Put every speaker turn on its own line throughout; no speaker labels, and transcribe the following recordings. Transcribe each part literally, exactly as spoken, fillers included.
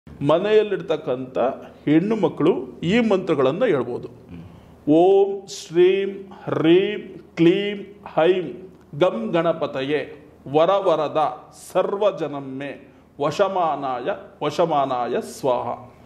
ಮನೆಯಲ್ಲಿರ್ತಕ್ಕಂಥ ಹೆಣ್ಣು ಮಕ್ಕಳು ಈ ಮಂತ್ರಗಳನ್ನು ಹೇಳ್ಬೋದು. ಓಂ ಶ್ರೀಂ ಹ್ರೀಂ ಕ್ಲೀಂ ಹೈಂ ಗಂ ಗಣಪತಯೇ ವರವರದ ಸರ್ವಜನಮ್ಮೆ ವಶಮಾನಾಯ ವಶಮಾನಾಯ ಸ್ವಾಹ.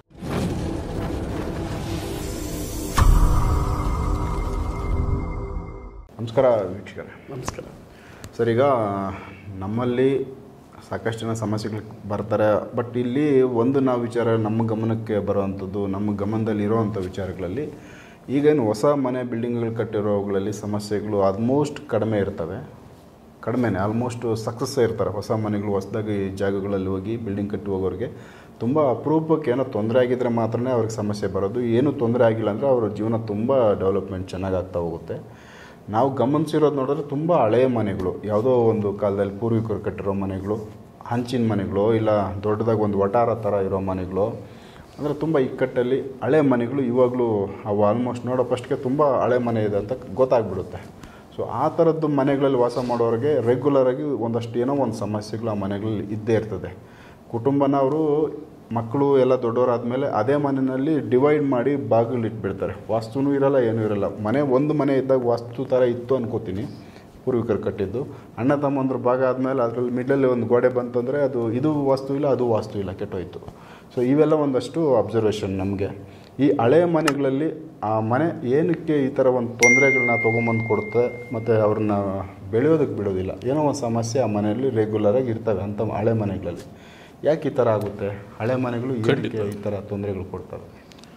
ನಮಸ್ಕಾರ ವೀಕ್ಷಕರೇ.
ನಮಸ್ಕಾರ
ಸರ್, ಈಗ ನಮ್ಮಲ್ಲಿ ಸಾಕಷ್ಟು ಜನ ಸಮಸ್ಯೆಗಳು ಬರ್ತಾರೆ. ಬಟ್ ಇಲ್ಲಿ ಒಂದು ನಾವು ವಿಚಾರ ನಮ್ಮ ಗಮನಕ್ಕೆ ಬರುವಂಥದ್ದು, ನಮ್ಮ ಗಮನದಲ್ಲಿ ಇರೋವಂಥ ವಿಚಾರಗಳಲ್ಲಿ ಈಗೇನು ಹೊಸ ಮನೆ ಬಿಲ್ಡಿಂಗ್ಗಳು ಕಟ್ಟಿರೋವುಗಳಲ್ಲಿ ಸಮಸ್ಯೆಗಳು ಆಲ್ಮೋಸ್ಟ್ ಕಡಿಮೆ ಇರ್ತವೆ. ಕಡಿಮೆನೇ ಆಲ್ಮೋಸ್ಟ್ ಸಕ್ಸಸ್ಸೇ ಇರ್ತಾರೆ. ಹೊಸ ಮನೆಗಳು ಹೊಸದಾಗಿ ಜಾಗಗಳಲ್ಲಿ ಹೋಗಿ ಬಿಲ್ಡಿಂಗ್ ಕಟ್ಟಿ ಹೋಗೋರಿಗೆ ತುಂಬ ಅಪರೂಪಕ್ಕೆ ಏನೋ ತೊಂದರೆ ಆಗಿದ್ದರೆ ಮಾತ್ರನೇ ಅವ್ರಿಗೆ ಸಮಸ್ಯೆ ಬರೋದು. ಏನೂ ತೊಂದರೆ ಆಗಿಲ್ಲ ಅಂದರೆ ಅವ್ರ ಜೀವನ ತುಂಬ ಡೆವಲಪ್ಮೆಂಟ್ ಚೆನ್ನಾಗಾಗ್ತಾ ಹೋಗುತ್ತೆ. ನಾವು ಗಮನಿಸಿರೋದು ನೋಡಿದ್ರೆ ತುಂಬ ಹಳೆಯ ಮನೆಗಳು, ಯಾವುದೋ ಒಂದು ಕಾಲದಲ್ಲಿ ಪೂರ್ವಿಕರು ಕಟ್ಟಿರೋ ಮನೆಗಳು, ಹಂಚಿನ ಮನೆಗಳು, ಇಲ್ಲ ದೊಡ್ಡದಾಗಿ ಒಂದು ವಟಾರ ಥರ ಇರೋ ಮನೆಗಳು, ಅಂದರೆ ತುಂಬ ಇಕ್ಕಟ್ಟಲ್ಲಿ ಹಳೆ ಮನೆಗಳು ಇವಾಗಲೂ ಅವು ಆಲ್ಮೋಸ್ಟ್ ನೋಡೋ ಫಸ್ಟ್ಗೆ ತುಂಬ ಹಳೆ ಮನೆ ಇದೆ ಅಂತ ಗೊತ್ತಾಗ್ಬಿಡುತ್ತೆ. ಸೊ ಆ ಥರದ್ದು ಮನೆಗಳಲ್ಲಿ ವಾಸ ಮಾಡೋರಿಗೆ ರೆಗ್ಯುಲರಾಗಿ ಒಂದಷ್ಟು ಏನೋ ಒಂದು ಸಮಸ್ಯೆಗಳು ಆ ಮನೆಗಳಲ್ಲಿ ಇದ್ದೇ ಇರ್ತದೆ. ಕುಟುಂಬನ ಅವರು ಮಕ್ಕಳು ಎಲ್ಲ ದೊಡ್ಡವರಾದಮೇಲೆ ಅದೇ ಮನೆಯಲ್ಲಿ ಡಿವೈಡ್ ಮಾಡಿ ಬಾಗಿಲು ಇಟ್ಬಿಡ್ತಾರೆ. ವಾಸ್ತುನೂ ಇರೋಲ್ಲ, ಏನೂ ಇರೋಲ್ಲ. ಮನೆ ಒಂದು ಮನೆ ಇದ್ದಾಗ ವಾಸ್ತು ಥರ ಇತ್ತು ಅನ್ಕೋತೀನಿ, ಪೂರ್ವಿಕರು ಕಟ್ಟಿದ್ದು. ಅಣ್ಣ ತಮ್ಮಂದ್ರ ಭಾಗ ಆದಮೇಲೆ ಅದರಲ್ಲಿ ಮಿಡ್ಲಲ್ಲಿ ಒಂದು ಗೋಡೆ ಬಂತಂದರೆ ಅದು ಇದು ವಾಸ್ತು ಇಲ್ಲ, ಅದು ವಾಸ್ತು ಇಲ್ಲ, ಕೆಟ್ಟೋಯ್ತು. ಸೊ ಇವೆಲ್ಲ ಒಂದಷ್ಟು ಅಬ್ಸರ್ವೇಷನ್ ನಮಗೆ. ಈ ಹಳೆಯ ಮನೆಗಳಲ್ಲಿ ಆ ಮನೆ ಏನಕ್ಕೆ ಈ ಥರ ಒಂದು ತೊಂದರೆಗಳನ್ನ ತೊಗೊಂಬಂದು ಕೊಡುತ್ತೆ ಮತ್ತು ಅವ್ರನ್ನ ಬೆಳೆಯೋದಕ್ಕೆ ಬಿಡೋದಿಲ್ಲ. ಏನೋ ಒಂದು ಸಮಸ್ಯೆ ಆ ಮನೆಯಲ್ಲಿ ರೆಗ್ಯುಲರಾಗಿ ಇರ್ತವೆ ಅಂಥ ಹಳೆ ಮನೆಗಳಲ್ಲಿ. ಯಾಕೆ ಈ ಥರ ಆಗುತ್ತೆ? ಹಳೆ ಮನೆಗಳು ಏನಕ್ಕೆ ಈ ಥರ ತೊಂದರೆಗಳು ಕೊಡ್ತವೆ?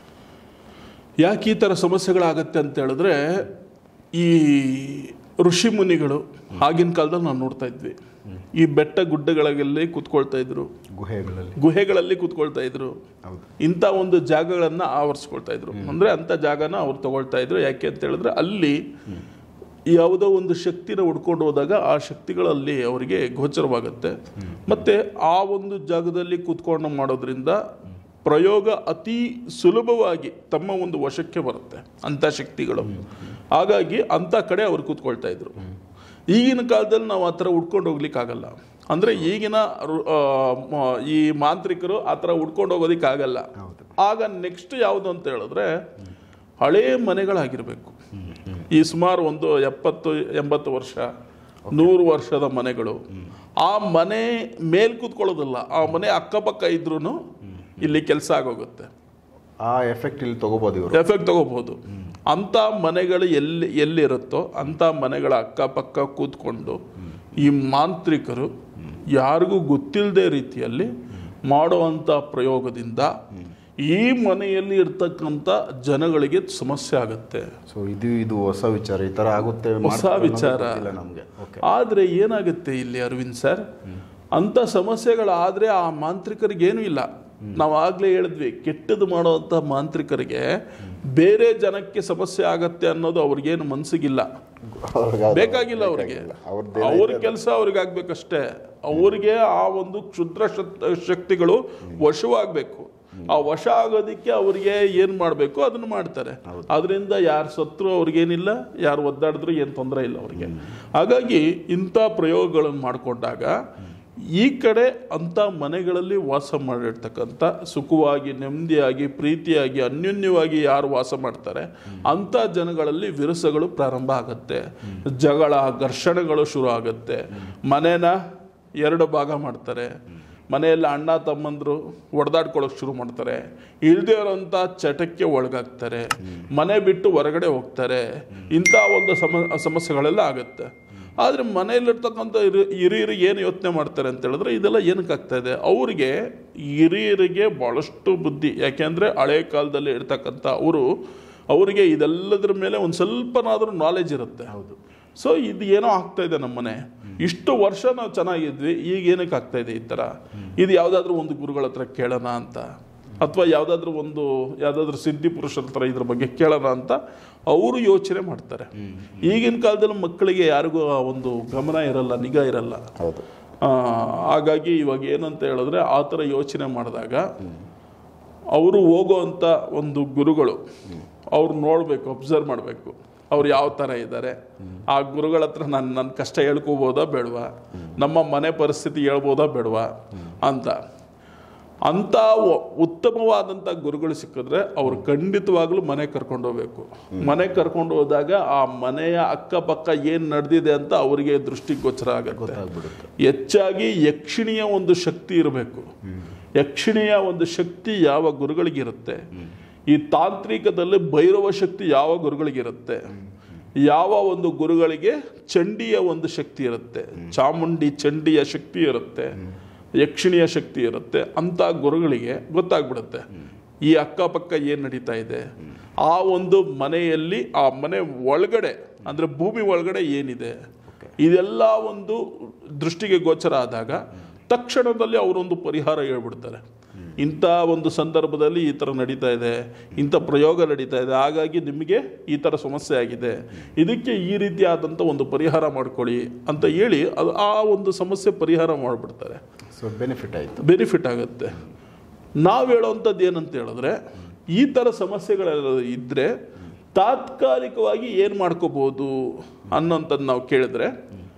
ಯಾಕೆ ಈ ಥರ ಸಮಸ್ಯೆಗಳಾಗತ್ತೆ ಅಂತ ಹೇಳಿದ್ರೆ, ಈ ಋಷಿ ಮುನಿಗಳು ಆಗಿನ ಕಾಲದಲ್ಲಿ ನಾವು ನೋಡ್ತಾ ಇದ್ವಿ, ಈ ಬೆಟ್ಟ ಗುಡ್ಡಗಳಲ್ಲಿ ಕೂತ್ಕೊಳ್ತಾ ಇದ್ರು,
ಗುಹೆಗಳಲ್ಲಿ
ಗುಹೆಗಳಲ್ಲಿ ಕೂತ್ಕೊಳ್ತಾ ಇದ್ರು. ಇಂಥ ಒಂದು ಜಾಗಗಳನ್ನ ಆವರಿಸ್ಕೊಳ್ತಾ ಇದ್ರು. ಅಂದ್ರೆ ಅಂಥ ಜಾಗನ ಅವ್ರು ತಗೊಳ್ತಾ ಇದ್ರು. ಯಾಕೆ ಅಂತ ಹೇಳಿದ್ರೆ ಅಲ್ಲಿ ಯಾವುದೋ ಒಂದು ಶಕ್ತಿನ ಹುಡ್ಕೊಂಡು ಹೋದಾಗ ಆ ಶಕ್ತಿಗಳಲ್ಲಿ ಅವರಿಗೆ ಗೋಚರವಾಗುತ್ತೆ. ಮತ್ತೆ ಆ ಒಂದು ಜಾಗದಲ್ಲಿ ಕೂತ್ಕೊಂಡು ಮಾಡೋದ್ರಿಂದ ಪ್ರಯೋಗ ಅತಿ ಸುಲಭವಾಗಿ ತಮ್ಮ ಒಂದು ವಶಕ್ಕೆ ಬರುತ್ತೆ ಅಂಥ ಶಕ್ತಿಗಳು. ಹಾಗಾಗಿ ಅಂಥ ಕಡೆ ಅವ್ರು ಕೂತ್ಕೊಳ್ತಾ ಇದ್ರು. ಈಗಿನ ಕಾಲದಲ್ಲಿ ನಾವು ಆ ಥರ ಹುಡ್ಕೊಂಡು ಹೋಗ್ಲಿಕ್ಕಾಗಲ್ಲ. ಅಂದರೆ ಈಗಿನ ಈ ಮಾಂತ್ರಿಕರು ಆ ಥರ ಹುಡ್ಕೊಂಡು ಹೋಗೋದಕ್ಕಾಗಲ್ಲ. ಆಗ ನೆಕ್ಸ್ಟ್ ಯಾವುದು ಅಂತ ಹೇಳಿದ್ರೆ ಹಳೇ ಮನೆಗಳಾಗಿರಬೇಕು. ಈ ಸುಮಾರು ಒಂದು ಎಪ್ಪತ್ತು ಎಂಬತ್ತು ವರ್ಷ ನೂರು ವರ್ಷದ ಮನೆಗಳು. ಆ ಮನೆ ಮೇಲ್ ಕೂತ್ಕೊಳ್ಳೋದಿಲ್ಲ, ಆ ಮನೆ ಅಕ್ಕಪಕ್ಕ ಇದ್ರೂ ಇಲ್ಲಿ ಕೆಲಸ ಆಗೋಗುತ್ತೆ.
ಆ ಎಫೆಕ್ಟ್ ಇಲ್ಲಿ ತಗೋಬೋದು,
ಎಫೆಕ್ಟ್ ತಗೋಬಹುದು. ಅಂಥ ಮನೆಗಳು ಎಲ್ಲಿ ಎಲ್ಲಿರುತ್ತೋ ಅಂಥ ಮನೆಗಳ ಅಕ್ಕಪಕ್ಕ ಕೂತ್ಕೊಂಡು ಈ ಮಾಂತ್ರಿಕರು ಯಾರಿಗೂ ಗೊತ್ತಿಲ್ಲದೆ ರೀತಿಯಲ್ಲಿ ಮಾಡುವಂಥ ಪ್ರಯೋಗದಿಂದ ಈ ಮನೆಯಲ್ಲಿ ಇರ್ತಕ್ಕಂಥ ಜನಗಳಿಗೆ ಸಮಸ್ಯೆ ಆಗುತ್ತೆ.
ಸೊ ಇದು ಇದು ಹೊಸ ವಿಚಾರ, ಈ ಥರ ಆಗುತ್ತೆ,
ಹೊಸ ವಿಚಾರ
ನಮಗೆ.
ಆದರೆ ಏನಾಗುತ್ತೆ ಇಲ್ಲಿ ಅರವಿಂದ್ ಸರ್, ಅಂಥ ಸಮಸ್ಯೆಗಳಾದರೆ ಆ ಮಾಂತ್ರಿಕರಿಗೇನೂ ಇಲ್ಲ. ನಾವು ಆಗಲೇ ಹೇಳಿದ್ವಿ, ಕೆಟ್ಟದ್ದು ಮಾಡುವಂಥ ಮಾಂತ್ರಿಕರಿಗೆ ಬೇರೆ ಜನಕ್ಕೆ ಸಮಸ್ಯೆ ಆಗತ್ತೆ ಅನ್ನೋದು ಅವ್ರಿಗೇನು ಮನಸ್ಸಿಗಿಲ್ಲ, ಬೇಕಾಗಿಲ್ಲ. ಅವ್ರಿಗೆ ಅವ್ರ ಕೆಲಸ ಅವ್ರಿಗೆ ಆಗ್ಬೇಕಷ್ಟೇ. ಅವ್ರಿಗೆ ಆ ಒಂದು ಕ್ಷುದ್ರ ಶಕ್ತಿಗಳು ವಶವಾಗಬೇಕು. ಆ ವಶ ಆಗೋದಕ್ಕೆ ಅವ್ರಿಗೆ ಏನು ಮಾಡಬೇಕು ಅದನ್ನು ಮಾಡ್ತಾರೆ. ಅದರಿಂದ ಯಾರು ಸತ್ರು ಅವ್ರಿಗೇನಿಲ್ಲ, ಯಾರು ಒದ್ದಾಡಿದ್ರು ಏನು ತೊಂದರೆ ಇಲ್ಲ ಅವ್ರಿಗೆ. ಹಾಗಾಗಿ ಇಂಥ ಪ್ರಯೋಗಗಳನ್ನು ಮಾಡಿಕೊಂಡಾಗ ಈ ಕಡೆ ಅಂಥ ಮನೆಗಳಲ್ಲಿ ವಾಸ ಮಾಡಿರ್ತಕ್ಕಂಥ ಸುಖವಾಗಿ ನೆಮ್ಮದಿಯಾಗಿ ಪ್ರೀತಿಯಾಗಿ ಅನ್ಯೋನ್ಯವಾಗಿ ಯಾರು ವಾಸ ಮಾಡ್ತಾರೆ ಅಂಥ ಜನಗಳಲ್ಲಿ ವಿರಸಗಳು ಪ್ರಾರಂಭ ಆಗುತ್ತೆ. ಜಗಳ ಘರ್ಷಣೆಗಳು ಶುರು ಆಗುತ್ತೆ. ಮನೇನ ಎರಡು ಭಾಗ ಮಾಡ್ತಾರೆ. ಮನೆಯಲ್ಲಿ ಅಣ್ಣ ತಮ್ಮಂದರು ಹೊಡೆದಾಡ್ಕೊಳ್ಳೋಕೆ ಶುರು ಮಾಡ್ತಾರೆ. ಇಲ್ಲದೇ ಇರೋಂಥ ಚಟಕ್ಕೆ ಒಳಗಾಗ್ತಾರೆ. ಮನೆ ಬಿಟ್ಟು ಹೊರಗಡೆ ಹೋಗ್ತಾರೆ. ಇಂಥ ಒಂದು ಸಮ ಸಮಸ್ಯೆಗಳೆಲ್ಲ ಆಗುತ್ತೆ. ಆದರೆ ಮನೆಯಲ್ಲಿರ್ತಕ್ಕಂಥ ಹಿರಿ ಹಿರಿಯರಿಗೆ ಏನು ಯೋಚನೆ ಮಾಡ್ತಾರೆ ಅಂತ ಹೇಳಿದ್ರೆ, ಇದೆಲ್ಲ ಏನಕ್ಕೆ ಆಗ್ತಾ ಇದೆ? ಅವರಿಗೆ ಹಿರಿಯರಿಗೆ ಭಾಳಷ್ಟು ಬುದ್ಧಿ. ಯಾಕೆಂದರೆ ಹಳೆ ಕಾಲದಲ್ಲಿ ಇರ್ತಕ್ಕಂಥ ಅವರು ಅವರಿಗೆ ಇದೆಲ್ಲದ್ರ ಮೇಲೆ ಒಂದು ಸ್ವಲ್ಪನಾದರೂ ನಾಲೆಜ್ ಇರುತ್ತೆ. ಹೌದು. ಸೊ ಇದು ಏನೋ ಆಗ್ತಾ ಇದೆ ನಮ್ಮ ಮನೆ, ಇಷ್ಟು ವರ್ಷ ನಾವು ಚೆನ್ನಾಗಿದ್ವಿ, ಈಗ ಏನಕ್ಕೆ ಆಗ್ತಾ ಇದೆ ಈ ಥರ? ಇದು ಯಾವುದಾದ್ರೂ ಒಂದು ಗುರುಗಳ ಹತ್ರ ಕೇಳೋಣ ಅಂತ, ಅಥವಾ ಯಾವುದಾದ್ರೂ ಒಂದು ಯಾವುದಾದ್ರೂ ಸಿದ್ಧಿ ಪುರುಷರ ಹತ್ರ ಇದ್ರ ಬಗ್ಗೆ ಕೇಳೋಣ ಅಂತ ಅವರು ಯೋಚನೆ ಮಾಡ್ತಾರೆ. ಈಗಿನ ಕಾಲದಲ್ಲಿ ಮಕ್ಕಳಿಗೆ ಯಾರಿಗೂ ಆ ಒಂದು ಗಮನ ಇರಲ್ಲ, ನಿಗಾ ಇರಲ್ಲ.
ಹೌದು.
ಹಾಗಾಗಿ ಇವಾಗ ಏನಂತ ಹೇಳಿದ್ರೆ ಆ ಥರ ಯೋಚನೆ ಮಾಡಿದಾಗ ಅವರು ಹೋಗೋವಂಥ ಒಂದು ಗುರುಗಳು ಅವ್ರು ನೋಡಬೇಕು, ಅಬ್ಸರ್ವ್ ಮಾಡಬೇಕು ಅವ್ರು ಯಾವ ಥರ ಇದ್ದಾರೆ. ಆ ಗುರುಗಳ ಹತ್ರ ನಾನು ನನ್ನ ಕಷ್ಟ ಹೇಳ್ಕೋಬೋದಾ ಬೇಡವಾ, ನಮ್ಮ ಮನೆ ಪರಿಸ್ಥಿತಿ ಹೇಳ್ಬೋದಾ ಬೇಡವಾ ಅಂತ. ಅಂಥ ಉತ್ತಮವಾದಂಥ ಗುರುಗಳು ಸಿಕ್ಕಿದ್ರೆ ಅವ್ರು ಖಂಡಿತವಾಗ್ಲೂ ಮನೆ ಕರ್ಕೊಂಡು ಹೋಗ್ಬೇಕು. ಮನೆ ಕರ್ಕೊಂಡು ಹೋದಾಗ ಆ ಮನೆಯ ಅಕ್ಕಪಕ್ಕ ಏನು ನಡೆದಿದೆ ಅಂತ ಅವರಿಗೆ ದೃಷ್ಟಿಗೋಚರ ಆಗುತ್ತೆ. ಹೆಚ್ಚಾಗಿ ಯಕ್ಷಿಣಿಯ ಒಂದು ಶಕ್ತಿ ಇರಬೇಕು. ಯಕ್ಷಿಣಿಯ ಒಂದು ಶಕ್ತಿ ಯಾವ ಗುರುಗಳಿಗಿರುತ್ತೆ, ಈ ತಾಂತ್ರಿಕದಲ್ಲಿ ಭೈರವ ಶಕ್ತಿ ಯಾವ ಗುರುಗಳಿಗಿರುತ್ತೆ, ಯಾವ ಒಂದು ಗುರುಗಳಿಗೆ ಚಂಡಿಯ ಒಂದು ಶಕ್ತಿ ಇರುತ್ತೆ, ಚಾಮುಂಡಿ ಚಂಡಿಯ ಶಕ್ತಿ ಇರುತ್ತೆ, ಯಕ್ಷಿಣಿಯ ಶಕ್ತಿ ಇರುತ್ತೆ, ಅಂತ ಗುರುಗಳಿಗೆ ಗೊತ್ತಾಗ್ಬಿಡುತ್ತೆ ಈ ಅಕ್ಕಪಕ್ಕ ಏನು ನಡೀತಾ ಇದೆ. ಆ ಒಂದು ಮನೆಯಲ್ಲಿ ಆ ಮನೆ ಒಳಗಡೆ ಅಂದರೆ ಭೂಮಿ ಒಳಗಡೆ ಏನಿದೆ ಇದೆಲ್ಲ ಒಂದು ದೃಷ್ಟಿಗೆ ಗೋಚರ ಆದಾಗ ತಕ್ಷಣದಲ್ಲಿ ಅವರೊಂದು ಪರಿಹಾರ ಹೇಳ್ಬಿಡ್ತಾರೆ. ಇಂಥ ಒಂದು ಸಂದರ್ಭದಲ್ಲಿ ಈ ಥರ ನಡೀತಾ ಇದೆ, ಇಂಥ ಪ್ರಯೋಗ ನಡೀತಾ ಇದೆ, ಹಾಗಾಗಿ ನಿಮಗೆ ಈ ಥರ ಸಮಸ್ಯೆ ಆಗಿದೆ, ಇದಕ್ಕೆ ಈ ರೀತಿಯಾದಂಥ ಒಂದು ಪರಿಹಾರ ಮಾಡ್ಕೊಳ್ಳಿ ಅಂತ ಹೇಳಿ ಅದು ಆ ಒಂದು ಸಮಸ್ಯೆ ಪರಿಹಾರ ಮಾಡಿಬಿಡ್ತಾರೆ.
ಸೊ ಬೆನಿಫಿಟ್ ಆಯಿತು,
ಬೆನಿಫಿಟ್ ಆಗುತ್ತೆ. ನಾವು ಹೇಳೋವಂಥದ್ದು ಏನಂತ ಹೇಳಿದ್ರೆ, ಈ ಥರ ಸಮಸ್ಯೆಗಳೆಲ್ಲ ಇದ್ದರೆ ತಾತ್ಕಾಲಿಕವಾಗಿ ಏನು ಮಾಡ್ಕೋಬೋದು ಅನ್ನೋಂಥದ್ದು ನಾವು ಕೇಳಿದ್ರೆ,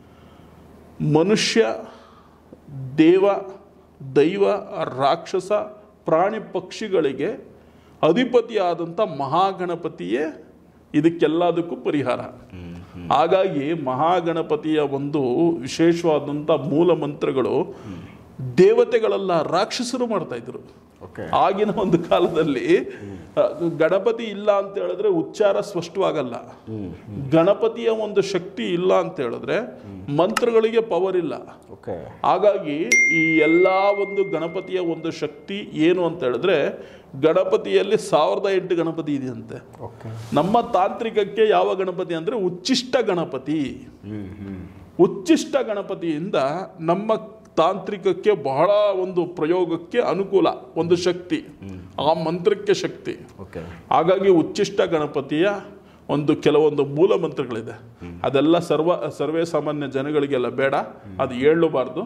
ಮನುಷ್ಯ, ದೇವ, ದೈವ, ರಾಕ್ಷಸ, ಪ್ರಾಣಿ ಪಕ್ಷಿಗಳಿಗೆ ಅಧಿಪತಿಯಾದಂಥ ಮಹಾಗಣಪತಿಯೇ ಇದಕ್ಕೆಲ್ಲದಕ್ಕೂ ಪರಿಹಾರ. ಹಾಗಾಗಿ ಮಹಾಗಣಪತಿಯ ಒಂದು ವಿಶೇಷವಾದಂಥ ಮೂಲ ಮಂತ್ರಗಳು ದೇವತೆಗಳೆಲ್ಲ ರಾಕ್ಷಸರು ಮಾಡ್ತಾ ಇದ್ರು. ಆಗಿನ ಒಂದು ಕಾಲದಲ್ಲಿ ಗಣಪತಿ ಇಲ್ಲ ಅಂತ ಹೇಳಿದ್ರೆ ಉಚ್ಚಾರ ಸ್ಪಷ್ಟವಾಗಲ್ಲ. ಗಣಪತಿಯ ಒಂದು ಶಕ್ತಿ ಇಲ್ಲ ಅಂತ ಹೇಳಿದ್ರೆ ಮಂತ್ರಗಳಿಗೆ ಪವರ್ ಇಲ್ಲ. ಹಾಗಾಗಿ ಈ ಎಲ್ಲ ಒಂದು ಗಣಪತಿಯ ಒಂದು ಶಕ್ತಿ ಏನು ಅಂತ ಹೇಳಿದ್ರೆ, ಗಣಪತಿಯಲ್ಲಿ ಸಾವಿರದ ಎಂಟು ಗಣಪತಿ ಇದೆಯಂತೆ. ನಮ್ಮ ತಾಂತ್ರಿಕಕ್ಕೆ ಯಾವ ಗಣಪತಿ ಅಂದ್ರೆ ಉಚ್ಚಿಷ್ಟ ಗಣಪತಿ. ಉಚ್ಚಿಷ್ಟ ಗಣಪತಿಯಿಂದ ನಮ್ಮ ತಾಂತ್ರಿಕಕ್ಕೆ ಬಹಳ ಒಂದು ಪ್ರಯೋಗಕ್ಕೆ ಅನುಕೂಲ, ಒಂದು ಶಕ್ತಿ, ಆ ಮಂತ್ರಕ್ಕೆ ಶಕ್ತಿ. ಹಾಗಾಗಿ ಉಚ್ಚಿಷ್ಟ ಗಣಪತಿಯ ಒಂದು ಕೆಲವೊಂದು ಮೂಲ ಮಂತ್ರಗಳಿದೆ, ಅದೆಲ್ಲ ಸರ್ವ ಸರ್ವೇ ಸಾಮಾನ್ಯ ಜನಗಳಿಗೆಲ್ಲ ಬೇಡ, ಅದು ಹೇಳಬಾರ್ದು.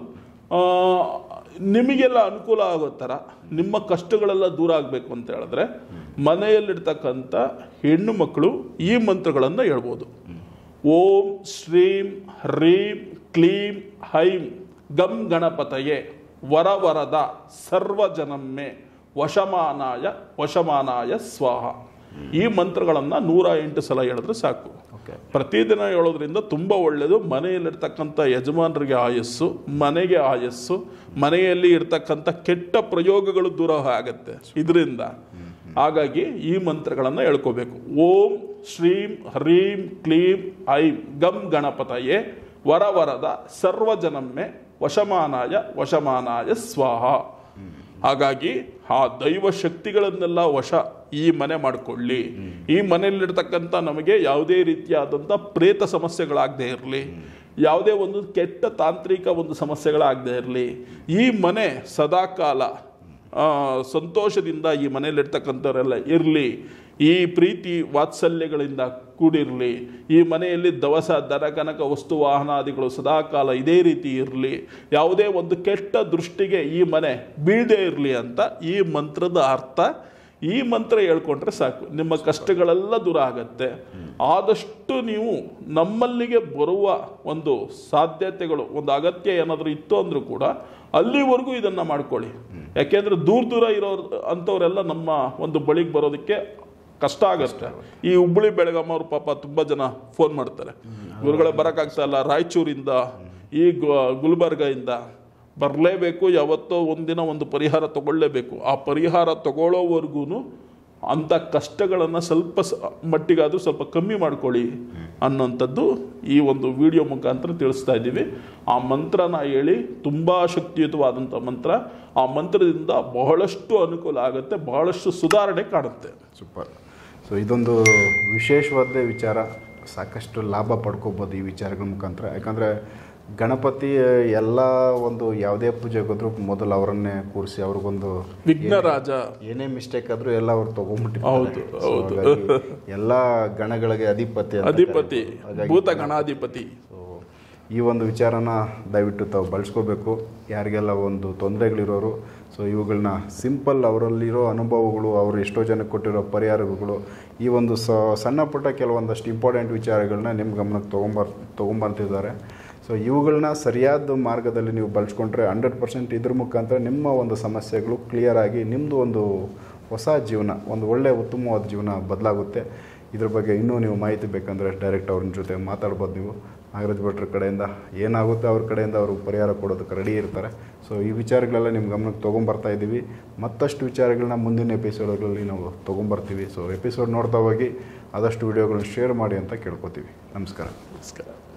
ನಿಮಗೆಲ್ಲ ಅನುಕೂಲ ಆಗೋ ಥರ ನಿಮ್ಮ ಕಷ್ಟಗಳೆಲ್ಲ ದೂರ ಆಗಬೇಕು ಅಂತ ಹೇಳಿದ್ರೆ ಮನೆಯಲ್ಲಿರ್ತಕ್ಕಂಥ ಹೆಣ್ಣು ಮಕ್ಕಳು ಈ ಮಂತ್ರಗಳನ್ನು ಹೇಳ್ಬೋದು. ಓಂ ಶ್ರೀಂ ಹ್ರೀಂ ಕ್ಲೀಂ ಹೈಂ ಗಂ ಗಣಪತಯೇ ವರವರದ ಸರ್ವಜನಮ್ಮೆ ವಶಮಾನಾಯ ವಶಮಾನಾಯ ಸ್ವಾಹ. ಈ ಮಂತ್ರಗಳನ್ನು ನೂರ ಎಂಟು ಸಲ ಹೇಳಿದ್ರೆ ಸಾಕು. ಪ್ರತಿದಿನ ಹೇಳೋದ್ರಿಂದ ತುಂಬ ಒಳ್ಳೆಯದು. ಮನೆಯಲ್ಲಿರ್ತಕ್ಕಂಥ ಯಜಮಾನರಿಗೆ ಆಯಸ್ಸು, ಮನೆಗೆ ಆಯಸ್ಸು, ಮನೆಯಲ್ಲಿ ಇರ್ತಕ್ಕಂಥ ಕೆಟ್ಟ ಪ್ರಯೋಗಗಳು ದೂರ ಆಗುತ್ತೆ ಇದರಿಂದ. ಹಾಗಾಗಿ ಈ ಮಂತ್ರಗಳನ್ನು ಹೇಳ್ಕೋಬೇಕು. ಓಂ ಶ್ರೀಂ ಹ್ರೀಂ ಕ್ಲೀಂ ಐಂ ಗಂ ಗಣಪತಯೇ ವರವರದ ಸರ್ವಜನಮ್ಮೆ ವಶಮಾನಾಯ ವಶಮಾನಾಯ ಸ್ವಾಹ. ಹಾಗಾಗಿ ಆ ದೈವ ಶಕ್ತಿಗಳನ್ನೆಲ್ಲ ವಶ ಈ ಮನೆ ಮಾಡಿಕೊಳ್ಳಿ. ಈ ಮನೆಯಲ್ಲಿರ್ತಕ್ಕಂಥ ನಮಗೆ ಯಾವುದೇ ರೀತಿಯಾದಂಥ ಪ್ರೇತ ಸಮಸ್ಯೆಗಳಾಗದೇ ಇರಲಿ, ಯಾವುದೇ ಒಂದು ಕೆಟ್ಟ ತಾಂತ್ರಿಕ ಒಂದು ಸಮಸ್ಯೆಗಳಾಗದೇ ಇರಲಿ. ಈ ಮನೆ ಸದಾಕಾಲ ಸಂತೋಷದಿಂದ ಈ ಮನೆಯಲ್ಲಿರ್ತಕ್ಕಂಥವರೆಲ್ಲ ಇರಲಿ. ಈ ಪ್ರೀತಿ ವಾತ್ಸಲ್ಯಗಳಿಂದ ಕೂಡಿರಲಿ. ಈ ಮನೆಯಲ್ಲಿ ದವಸ ದನ ಕನಕ ವಸ್ತು ವಾಹನಾದಿಗಳು ಸದಾಕಾಲ ಇದೇ ರೀತಿ ಇರಲಿ. ಯಾವುದೇ ಒಂದು ಕೆಟ್ಟ ದೃಷ್ಟಿಗೆ ಈ ಮನೆ ಬೀಳದೇ ಇರಲಿ ಅಂತ ಈ ಮಂತ್ರದ ಅರ್ಥ. ಈ ಮಂತ್ರ ಹೇಳ್ಕೊಂಡ್ರೆ ಸಾಕು, ನಿಮ್ಮ ಕಷ್ಟಗಳೆಲ್ಲ ದೂರ ಆಗತ್ತೆ. ಆದಷ್ಟು ನೀವು ನಮ್ಮಲ್ಲಿಗೆ ಬರುವ ಒಂದು ಸಾಧ್ಯತೆಗಳು, ಒಂದು ಅಗತ್ಯ ಏನಾದರೂ ಇತ್ತು ಅಂದರೂ ಕೂಡ ಅಲ್ಲಿವರೆಗೂ ಇದನ್ನು ಮಾಡ್ಕೊಳ್ಳಿ. ಯಾಕೆಂದರೆ ದೂರ ದೂರ ಇರೋರು ಅಂಥವರೆಲ್ಲ ನಮ್ಮ ಒಂದು ಬಳಿಗೆ ಬರೋದಕ್ಕೆ ಕಷ್ಟ ಆಗತ್ತೆ. ಈ ಹುಬ್ಬಳ್ಳಿ ಬೆಳಗಾಂ ಅವ್ರ ಪಾಪ ತುಂಬ ಜನ ಫೋನ್ ಮಾಡ್ತಾರೆ, ಗುರುಗಳೇ ಬರೋಕ್ಕಾಗ್ತಾ ಇಲ್ಲ, ರಾಯಚೂರಿಂದ ಈ ಗುಲ್ಬರ್ಗದಿಂದ ಬರಲೇಬೇಕು, ಯಾವತ್ತೋ ಒಂದಿನ ಒಂದು ಪರಿಹಾರ ತಗೊಳ್ಳೇಬೇಕು. ಆ ಪರಿಹಾರ ತಗೊಳ್ಳೋವರೆಗೂ ಅಂಥ ಕಷ್ಟಗಳನ್ನು ಸ್ವಲ್ಪ ಮಟ್ಟಿಗಾದರೂ ಸ್ವಲ್ಪ ಕಮ್ಮಿ ಮಾಡ್ಕೊಳ್ಳಿ ಅನ್ನೋಂಥದ್ದು ಈ ಒಂದು ವಿಡಿಯೋ ಮುಖಾಂತರ ತಿಳಿಸ್ತಾ ಇದ್ದೀವಿ. ಆ ಮಂತ್ರನ ಹೇಳಿ, ತುಂಬ ಶಕ್ತಿಯುತವಾದಂಥ ಮಂತ್ರ. ಆ ಮಂತ್ರದಿಂದ ಬಹಳಷ್ಟು ಅನುಕೂಲ ಆಗುತ್ತೆ, ಬಹಳಷ್ಟು ಸುಧಾರಣೆ ಕಾಣುತ್ತೆ.
ಸೂಪರ್. ಸೊ ಇದೊಂದು ವಿಶೇಷವಾದ ವಿಚಾರ, ಸಾಕಷ್ಟು ಲಾಭ ಪಡ್ಕೋಬೋದು ಈ ವಿಚಾರಗಳ ಮುಖಾಂತರ. ಯಾಕಂದರೆ ಗಣಪತಿ ಎಲ್ಲ ಒಂದು ಯಾವುದೇ ಪೂಜೆಗೆ ಹೋದ್ರು ಮೊದಲು ಅವರನ್ನೇ ಕೂರಿಸಿ ಅವ್ರಿಗೊಂದು
ವಿಘ್ನರಾಜ
ಏನೇ ಮಿಸ್ಟೇಕ್ ಆದರೂ ಎಲ್ಲ ಅವ್ರು ತಗೊಂಡ್ಬಿಟ್ಟಿರ್ತಾರೆ. ಎಲ್ಲ ಗಣಗಳಿಗೆ ಅಧಿಪತಿ
ಅಧಿಪತಿ ಭೂತ ಗಣಾಧಿಪತಿ.
ಸೊ ಈ ಒಂದು ವಿಚಾರನ ದಯವಿಟ್ಟು ತಾವು ಬಳಸ್ಕೋಬೇಕು. ಯಾರಿಗೆಲ್ಲ ಒಂದು ತೊಂದರೆಗಳಿರೋರು, ಸೊ ಇವುಗಳನ್ನ ಸಿಂಪಲ್ ಅವರಲ್ಲಿರೋ ಅನುಭವಗಳು, ಅವರು ಎಷ್ಟೋ ಜನಕ್ಕೆ ಕೊಟ್ಟಿರೋ ಪರಿಹಾರಗಳು, ಈ ಒಂದು ಸ ಸಣ್ಣ ಪುಟ್ಟ ಕೆಲವೊಂದಷ್ಟು ಇಂಪಾರ್ಟೆಂಟ್ ವಿಚಾರಗಳನ್ನ ನಿಮ್ಮ ಗಮನಕ್ಕೆ ತೊಗೊಂಬರ್ ತೊಗೊಂಬರ್ತಿದ್ದಾರೆ. ಸೊ ಇವುಗಳನ್ನ ಸರಿಯಾದ ಮಾರ್ಗದಲ್ಲಿ ನೀವು ಬಳಸ್ಕೊಂಡ್ರೆ ಹಂಡ್ರೆಡ್ ಪರ್ಸೆಂಟ್ ಇದ್ರ ಮುಖಾಂತರ ನಿಮ್ಮ ಒಂದು ಸಮಸ್ಯೆಗಳು ಕ್ಲಿಯರ್ ಆಗಿ ನಿಮ್ಮದು ಒಂದು ಹೊಸ ಜೀವನ, ಒಂದು ಒಳ್ಳೆಯ ಉತ್ತಮವಾದ ಜೀವನ ಬದಲಾಗುತ್ತೆ. ಇದ್ರ ಬಗ್ಗೆ ಇನ್ನೂ ನೀವು ಮಾಹಿತಿ ಬೇಕಂದರೆ ಡೈರೆಕ್ಟ್ ಅವ್ರ ಜೊತೆ ಮಾತಾಡ್ಬೋದು. ನೀವು ನಾಗರಾಜ್ ಭಟ್ರ ಕಡೆಯಿಂದ ಏನಾಗುತ್ತೆ ಅವ್ರ ಕಡೆಯಿಂದ ಅವರು ಪರಿಹಾರ ಕೊಡೋದಕ್ಕೆ ರೆಡಿ ಇರ್ತಾರೆ. ಸೊ ಈ ವಿಚಾರಗಳೆಲ್ಲ ನಿಮ್ಮ ಗಮನಕ್ಕೆ ತೊಗೊಂಬರ್ತಾ ಇದ್ದೀವಿ. ಮತ್ತಷ್ಟು ವಿಚಾರಗಳನ್ನ ಮುಂದಿನ ಎಪಿಸೋಡ್ಗಳಲ್ಲಿ ನಾವು ತೊಗೊಂಬರ್ತೀವಿ. ಸೊ ಎಪಿಸೋಡ್ ನೋಡ್ತಾ ಹೋಗಿ ಆದಷ್ಟು ವಿಡಿಯೋಗಳನ್ನ ಶೇರ್ ಮಾಡಿ ಅಂತ ಕೇಳ್ಕೊತೀವಿ. ನಮಸ್ಕಾರ.
ನಮಸ್ಕಾರ.